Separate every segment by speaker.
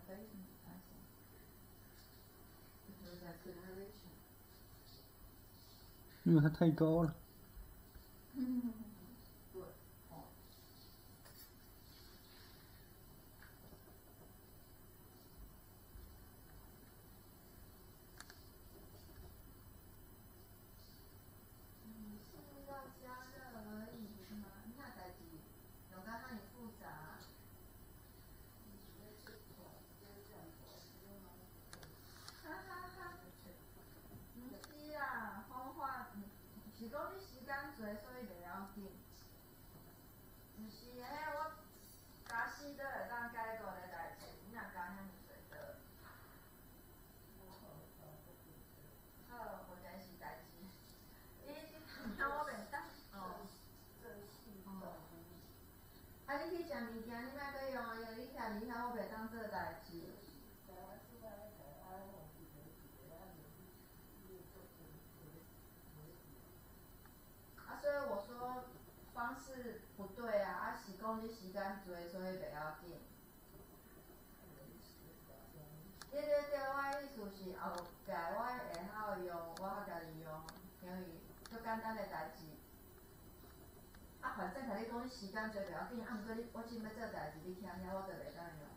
Speaker 1: basement, I think. Because that's the narration.
Speaker 2: 因为它太高了。
Speaker 1: 对，哦。是要加热而已，不是吗？那代志用到遐尼复杂。哈哈哈，毋是啦，方法是讲你时间多，所以袂要紧。毋是迄我加死都会当解决的代志，你若加遐尼多倒。好，无代志代志。你听我袂当哦。啊！你去食物件，你莫阁用哦，因为你徛伫遐，我袂当做代志。啊，所以我说方式不对啊，啊是讲你时间多，所以袂要紧。对对对，我的意思是后壁我会晓用，我较家己用，因为足简单的代志。啊，反正甲你讲，你时间多袂要紧，啊，毋过我真要做代志，你徛遐我就袂当用。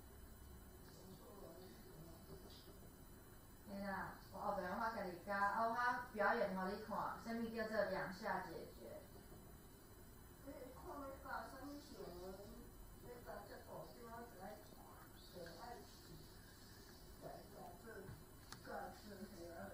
Speaker 1: 嘿啦，我后壁我家己教，啊，我表演互你看，啥物叫做2下解决。你看要教啥物事？要教遮大张，我就爱看，就爱试，来教做教做嘿啊，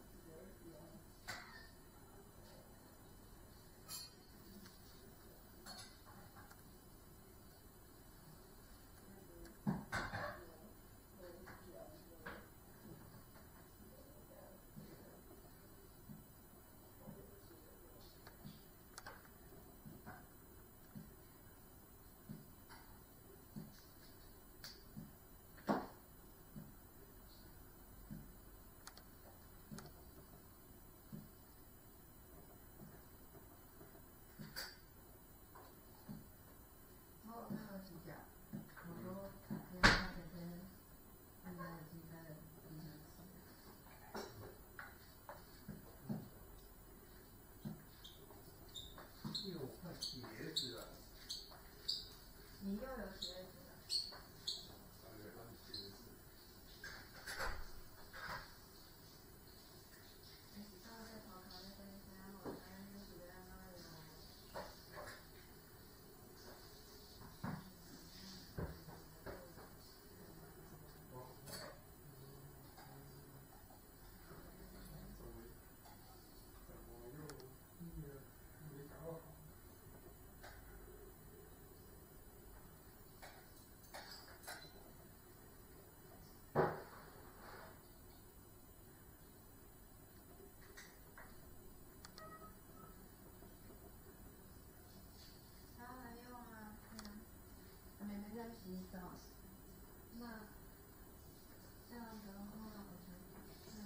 Speaker 3: 鞋子啊！
Speaker 1: 你又有鞋子了？洗澡，那这样的话，我觉得，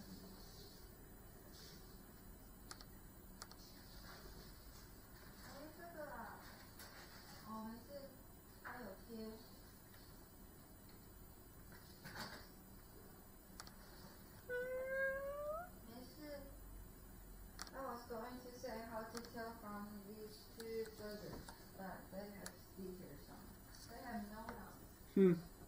Speaker 1: 这个啦，哦，没事，它有贴。没事。I was going to say how to tell from these two brothers, but they have stickers on. They have no numbers.